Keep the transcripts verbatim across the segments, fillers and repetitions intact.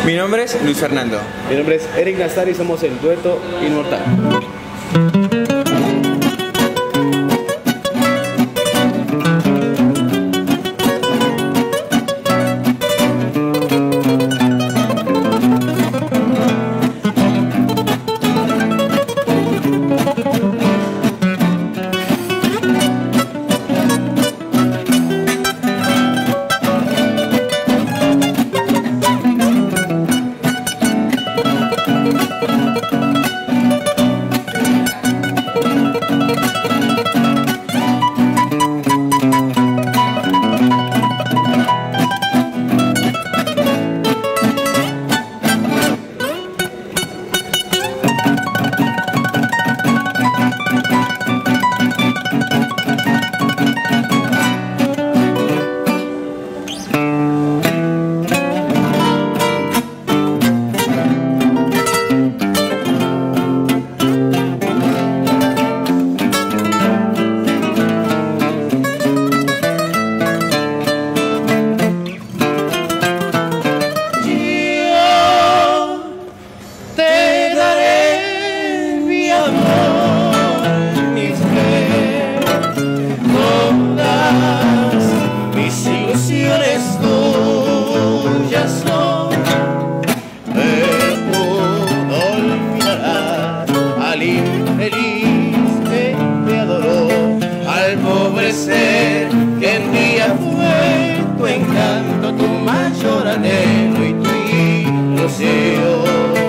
Mi nombre es Luis Fernando. Mi nombre es Eric Nastari y somos el dueto Inmortal. Ser que en día fue tu encanto, tu mayor anhelo y tu ilusión.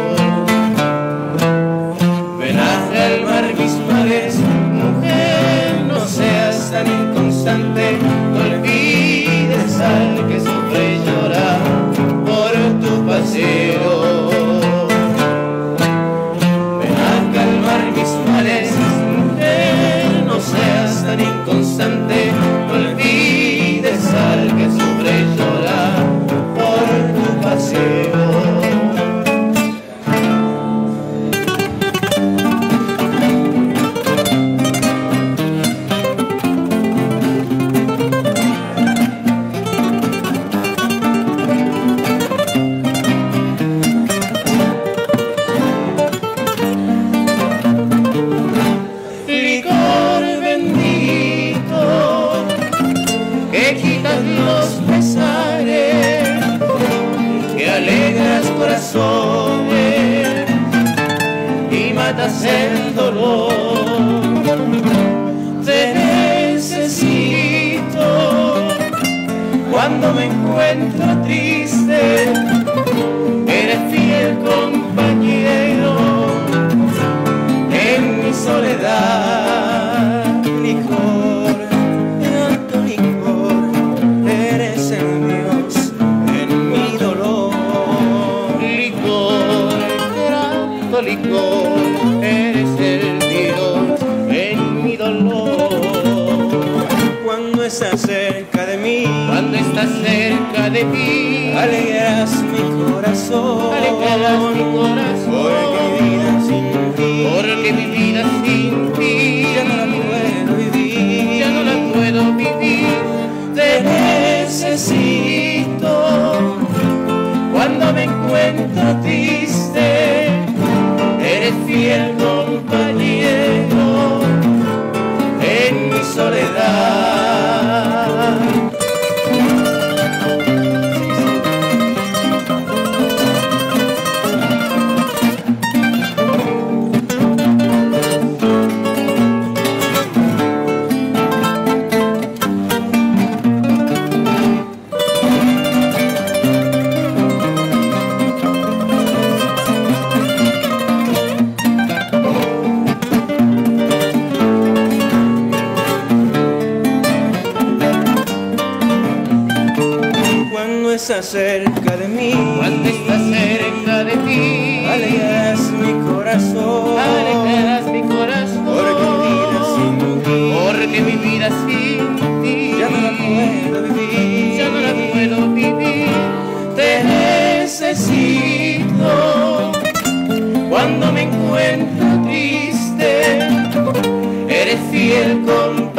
Ven a calmar mis males, mujer, no seas tan inconstante, no olvides al que sufre y llora por tu pasión. Ven a calmar mis males, mujer, no seas tan inconstante, no olvides al que sufre y llora por tu pasión. Los pesares que alegras corazones y matas el dolor. Te necesito cuando me encuentro triste, eres fiel compañero en mi soledad. Licor, tanto licor, eres el Dios en mi dolor. Licor, tanto licor, eres el Dios en mi dolor. Cuando estás cerca de mí, Cuando estás cerca de mí, alegras mi corazón, alegrarás mi corazón. porque mi vida sin ti, Porque mi vida sin ti ya no la puedo vivir, ya no la puedo vivir. Te necesito cuando me encuentro triste, eres fiel compañero en mi soledad. cuando estás cerca de mí, Cuando estás cerca de ti, alegras mi corazón, alegrarás mi corazón. porque mi vida sin ti, Porque mi vida sin ti ya no la puedo vivir, ya no la puedo vivir. Te necesito cuando me encuentro triste, eres fiel con